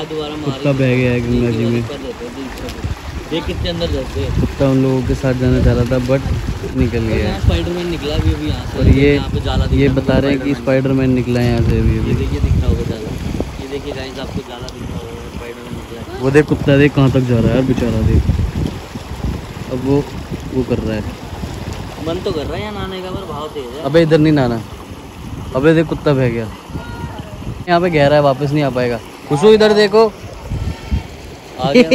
आज दोबारा कुत्ता बह गया है गंगा जी में। देख कितने अंदर जाते हैं। कुत्ता उन लोगों के साथ जाना चाह रहा था बट निकल गया है। स्पाइडरमैन निकला भी अभी यहाँ से। और ये बता रहे हैं कि स्पाइडरमैन निकला है यहाँ से अभी। ये देखिए दिख रहा होगा जाला, ये देखिए गाइस आपको जाला दिख रहा होगा, स्पाइडरमैन निकला है। वो देख कुत्ता देख कहाँ तक जा रहा है यार बेचारा देख। अब वो कर रहा है, मन तो कर रहा है यहाँ नहाने का पर भाव तेज है। अबे इधर नहीं नहाना। अबे देख कुत्ता बह गया, यहाँ पे गहरा है वापस नहीं आ पाएगा। खुशू इधर देखो आ गया।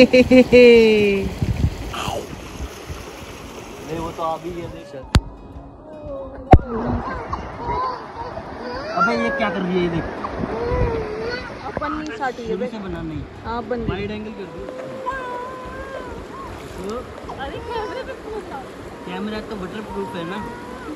नहीं वो तो अभी ये देख। अबे ये क्या कर रही है ये देख। अपन नहीं साटी है से बना नहीं। हां बन वाइड एंगल कर दो। अरे कैमरे पे फोन ला। कैमरा तो वाटर प्रूफ है ना।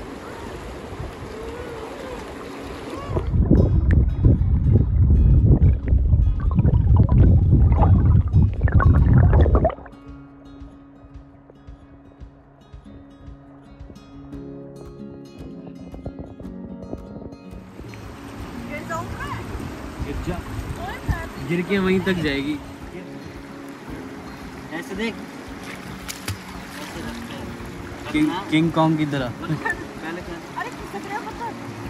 गिर के वहीं तक जाएगी। ऐसे देख किंग कॉन्ग की तरह। पहले क्या अरे किसक रहा पता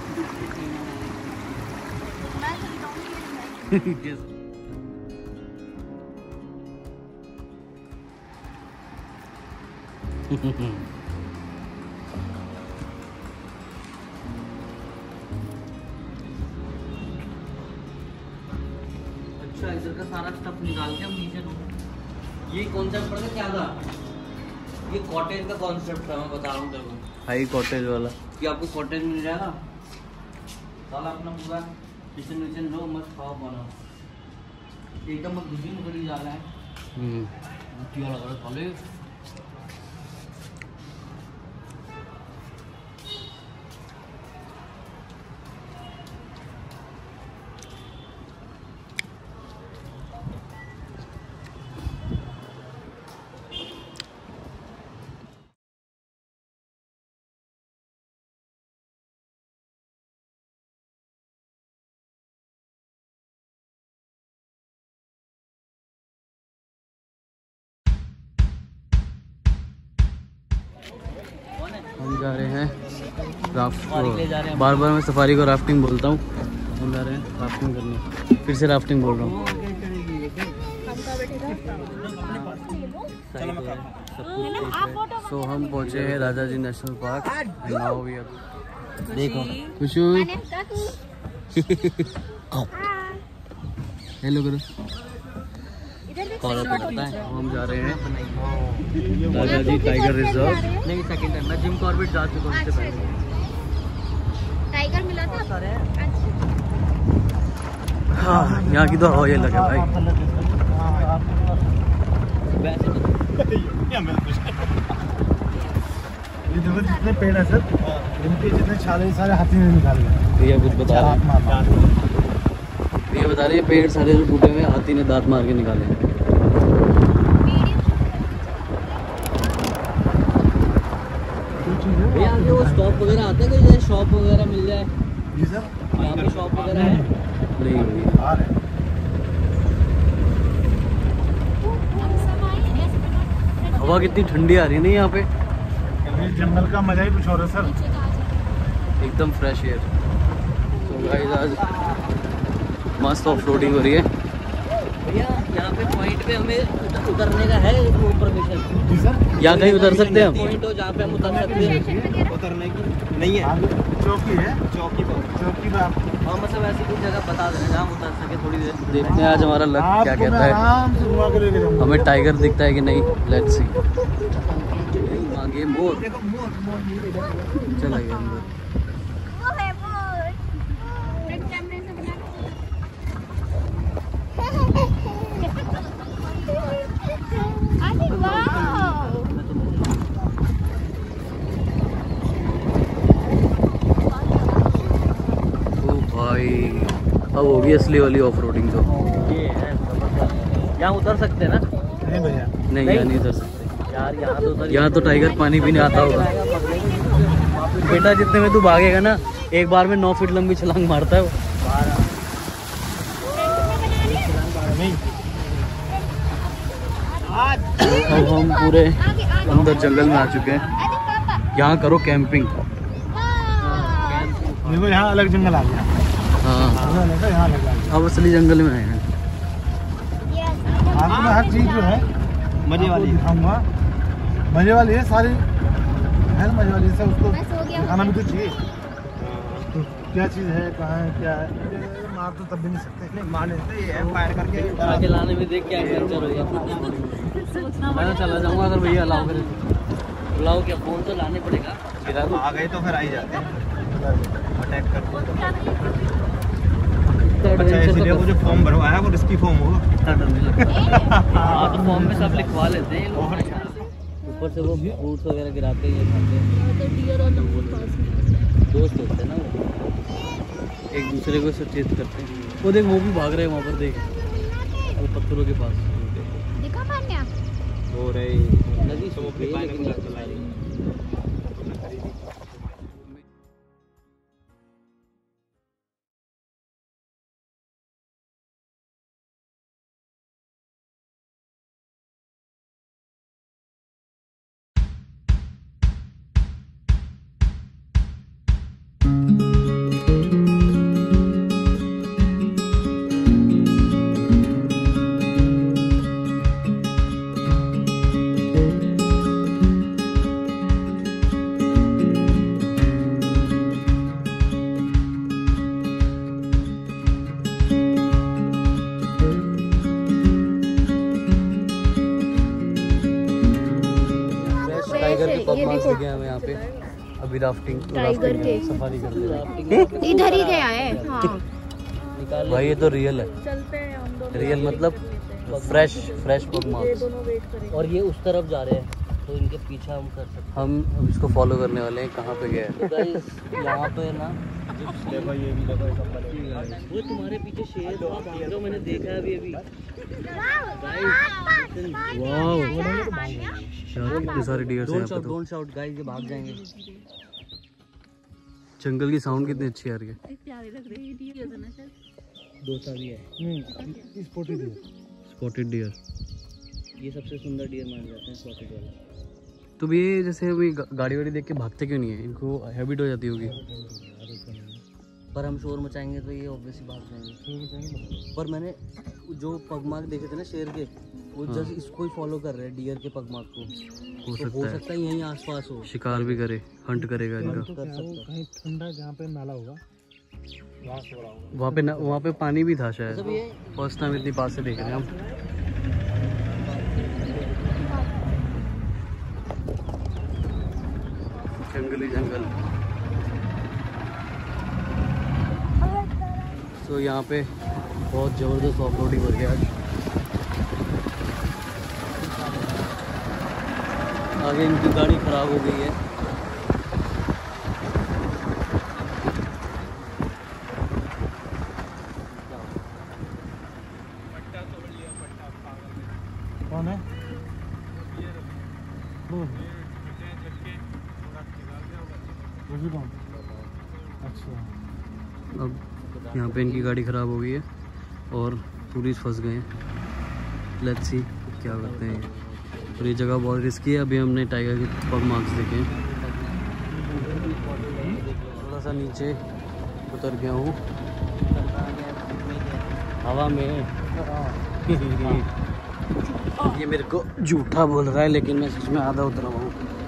मैं चली जाऊंगी। अच्छा इधर का सारा स्टफ निकाल के हम नीचे ये कॉन्सेप्ट पता क्या था, ये कॉटेज का कॉन्सेप्ट था। मैं बता रहा हूँ तेरे को, हाई कॉटेज वाला कि आपको कॉटेज मिल जाएगा, साला अपना पूरा किचन विचन लो, मस्त खाओ बनाओ, एकदम घुसी में खड़ी जा रहा है। लग रहा है साले। हम जा रहे हैं राफ्टिंग। बार बार मैं सफारी को राफ्टिंग बोलता हूँ। हम जा रहे हैं राफ्टिंग करने, फिर से राफ्टिंग बोल रहा हूँ। सो हम पहुँचे हैं Rajaji national park. Now we are देखो खुशू हेलो करो। हम जा रहे हैं राजा जी टाइगर रिजर्व। नहीं सेकंड टाइम मैं जिम कॉर्बेट जा चुका हूँ, इससे पहले टाइगर मिला था। हाँ यहाँ की तो हवा ये लगे भाई। ये देखो जितने पेड़ है सर, इनके जितने छाले सारे हाथी ने निकाल लिए। ये कुछ बता रहे हैं पेड़ सारे जो टूटे हुए हाथी ने दांत मार के निकाले। भैया आगे वो स्टॉप वगैरह आता है कोई, जैसे शॉप वगैरह मिल जाए? जी सर, यहाँ पे शॉप वगैरह है? नहीं आ रहे हैं। हवा कितनी ठंडी आ रही है ना यहाँ पे, ये जंगल का मजा ही कुछ और है सर, एकदम फ्रेश एयर। तो गाइस आज मस्त ऑफ रोडिंग हो रही है। भैया यहाँ पे पॉइंट पे हमें उतरने का है परमिशन? जी सर, यहाँ कहीं उतर सकते हैं हम? पॉइंट हो जहाँ पे हम उतर सकते हैं? उतरने की नहीं है, चौकी है, चौकी पर। चौकी पे आप हाँ मतलब ऐसी कुछ जगह बता देना जहाँ हम उतर सके थोड़ी देर। देखते हैं आज हमारा लक क्या आपको कहता मैं है। आराम से घुमा के लेके जाऊंगा। हमें टाइगर दिखता है कि नहीं, लेट्स सी। आगे मोर चला गया अंदर। वो है वो फ्रंट कैमरे से बना अरे वाह। ओ भाई अब होगी असली वाली ऑफ रोडिंग तो। ये है जबरदस्त। यहाँ उतर सकते हैं ना? नहीं भैया, नहीं यहाँ नहीं उतर सकते यार यहाँ तो उतर, यहाँ तो टाइगर पानी पीने आता होगा। बेटा जितने में तू भागेगा ना, एक बार में 9 फीट लंबी छलांग मारता है वो। नहीं अब हम पूरे अंदर जंगल में आ चुके हैं। यहाँ करो कैंपिंग। देखो यहाँ अलग जंगल आ गया। हाँ यहाँ अलग आ गया। अब असली जंगल में आए हैं। आपको हर चीज जो है मजे वाली दिखाऊंगा। मजे वाली है सारी, है ना मजे वाली है। उसको दिखाना भी तो चाहिए। तो क्या चीज़ है, कहाँ है, क्या है। मार तो तब भी नहीं सकते। नहीं मार लेते ये फायर करके आगे लाने में देख क्या एडवेंचर होगा। मैं तो चला जाऊंगा अगर भैया अलाउ करे। बुलाओ क्या, फोन तो लाने पड़ेगा। आ गए तो फिर आ ही जाते हैं अटैक करके। अच्छा इसलिए वो जो फॉर्म भरवाया वो रिस्की फॉर्म होगा। हाँ तो फॉर्म में सब लिखवा लेते हैं लोग। ऊपर से वो फ्रूट्स वगैरह गिराते हैं, ये खाते हैं। दोस्त होते हैं ना वो, एक दूसरे को सचेत करते हैं। वो देख वो भी भाग रहे हैं वहाँ पर, देख वो पत्थरों के पास दिखा पान्या हो रहे नदी से टाइगर के पग मार्क्स दिखे हमें यहाँ पे। अभी राफ्टिंग सफारी करते हैं। इधर ही गया है। हाँ भाई ये तो रियल है। रियल मतलब फ्रेश पग मार्क्स। और ये उस तरफ जा रहे हैं तो इनके पीछे हम कर सकते हैं। हम अब इसको फॉलो करने वाले हैं। कहाँ पे गया है तो गाइस यहाँ पे ना वो तुम्हारे पीछे शेर था, भाग रहा, मैंने देखा है अभी। वाओ कितने सारे डियर हैं यहाँ पे। डोंट शाउट गाइस, ये भाग जाएंगे। जंगल की साउंड कितनी अच्छी आ रही है। प्यारे लग रहे हैं डियर ना सर। दो सा भी है स्पॉटेड डियर। ये सबसे सुंदर डियर माने जाते हैं स्पॉटेड वाला। तो ये जैसे अभी गाड़ी वाड़ी देख के भागते क्यों नहीं है? इनको हैबिट हो जाती होगी। पर हम शोर मचाएंगे तो ये ऑब्वियसली भाग जाएंगे। पर मैंने जो पगमार्क देखे थे ना शेर के, वो जस्ट इसको ही फॉलो कर रहे हैं, डियर के पगमार्क को। हो सकता है यहीं आसपास हो, शिकार भी करे, हंट करेगा इनका। कहीं ठंडा जहाँ पे नाला होगा वहाँ पे पानी भी था शायद। फर्स्ट टाइम इतनी पास से देख रहे हैं हम। जंगल ही जंगल। तो यहाँ पे बहुत ज़बरदस्त ऑफ रोडिंग हो गया आज। आगे इनकी गाड़ी ख़राब हो गई है। कौन है? अच्छा अब यहाँ पे इनकी गाड़ी ख़राब हो गई है और पुलिस फंस गए हैं। लेट्स सी क्या करते हैं। और ये जगह बहुत रिस्की है। अभी हमने टाइगर के पग मार्क्स देखे हैं। थोड़ा सा नीचे उतर गया हूँ हवा में। ये मेरे को झूठा बोल रहा है लेकिन मैं सच में आधा उतरा हुआ हूँ।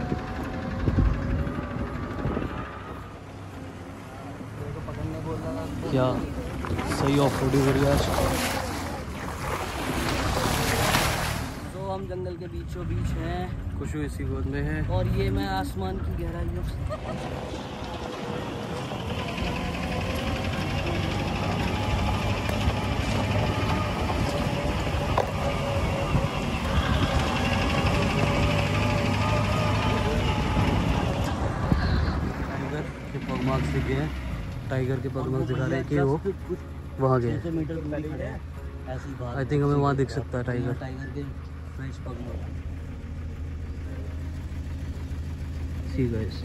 क्या सही ऑफ रोडिंग हो रही है आज। तो हम जंगल के बीचों बीच हैं, खुशबू इसी गोद में है और ये मैं आसमान की गहराइयों से। पगमार्क्स दिखे हैं। टाइगर के पगमार्क्स दिखा रहे हैं कि वो वहाँ गए। आई थिंक हमें वहाँ दिख सकता है टाइगर के fresh pugmarks. See guys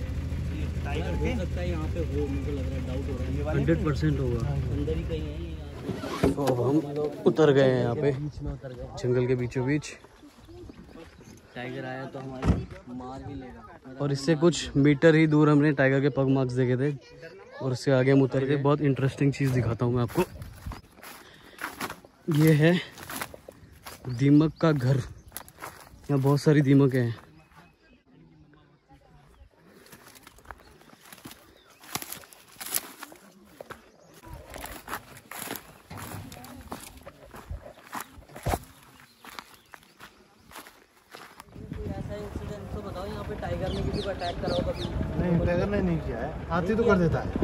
tiger हो सकता है यहाँ पे हो, मुझे लग रहा है, डाउट हो रहा है। 100% होगा, अंदर ही कहीं है। तो अब हम उतर गए हैं यहाँ पे बीच में उतर गए। जंगल के बीचों बीच। टाइगर आया तो हमारे मार भी लेगा। और इससे कुछ मीटर ही दूर हमने टाइगर के पग मार्क्स देखे थे और उससे आगे हम उतर गए। बहुत इंटरेस्टिंग चीज़ दिखाता हूँ मैं आपको। ये है दीमक का घर। यहाँ बहुत सारी दीमक हैं। तो बताओ यहाँ पे टाइगर ने किसी को अटैक करा हो कभी? नहीं, टाइगर ने नहीं किया है। हाथी तो कर देता है।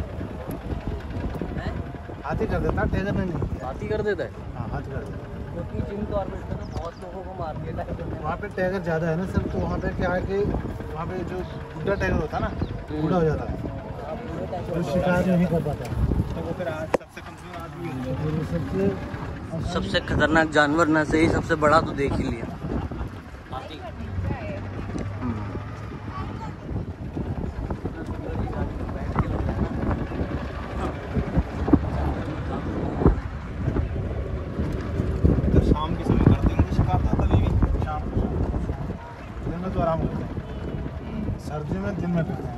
हाथी कर देता है, टाइगर ने नहीं किया। हाथी कर देता है। हाँ, हाथी कर देता है। क्योंकि जिम कॉर्बेट में ना बहुत लोगों को मार दिया टाइगर ने। वहाँ पे टाइगर ज़्यादा है ना सर, तो वहाँ पे क्या है कि वहाँ पे जो बुढ़ा टाइगर होता है ना, बूढ़ा हो जाता है, तो शिकार नहीं कर पाता। तो वो फिर आज सबसे कमजोर आदमी है। सबसे खतरनाक जानवर ना से ही सबसे बड़ा तो देख ही लिया। हाथी। तो शाम के समय करते होंगे शिकार, तो कभी भी शाम को। दिन में तो आराम होता है, सर्दी में दिन में करते हैं।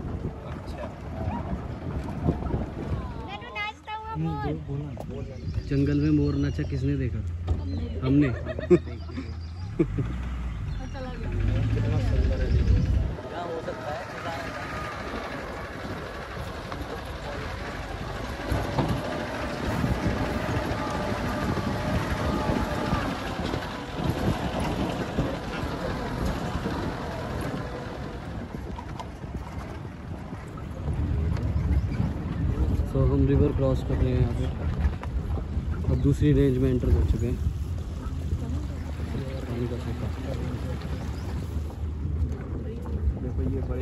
जंगल में मोर नाचा किसने देखा? हमने। कितना सुंदर है। क्या हो सकता है? तो हम रिवर क्रॉस कर रहे हैं यहाँ पे। अब दूसरी रेंज में एंटर कर चुके हैं। पानी का सोखा। देखो ये बड़े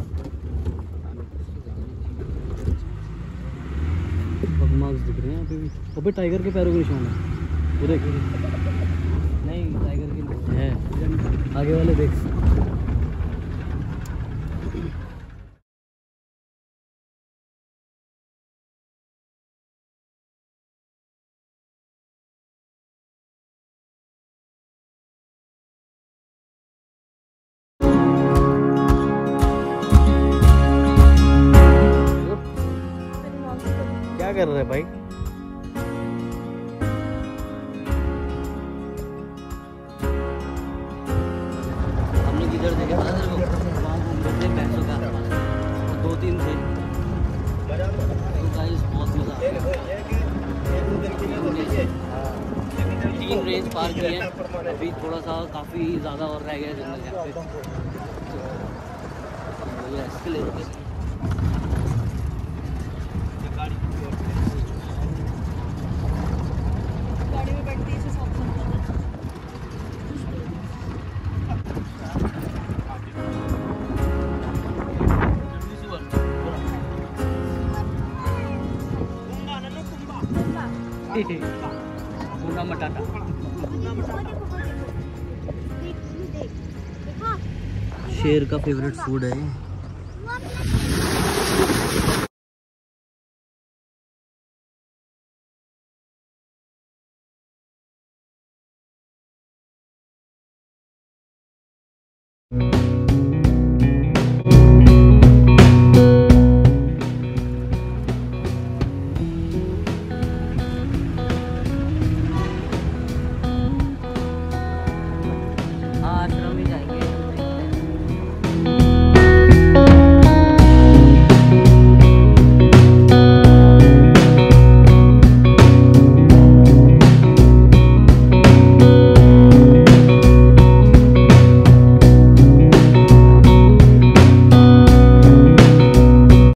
पग मार्क्स दिख रहे हैं यहाँ पे भी। अबे टाइगर के पैरों के निशान है। वो देख। नहीं, टाइगर की नहीं है। आगे वाले देख। क्या कर रहे हैं भाई? हम लोग इधर देखे पता तेरे को? वहाँ घूम रहे थे भैंसों का। 2-3 थे। तो गाइस बहुत मजा आया। 3 रेंज पार किए हैं। अभी थोड़ा सा काफ़ी ज़्यादा और रह गया जंगल यहाँ पे। तो ये एस्केलेटर पे गाड़ी में बैठती है सब पूरा मटाटा। शेर का फेवरेट फूड है ये।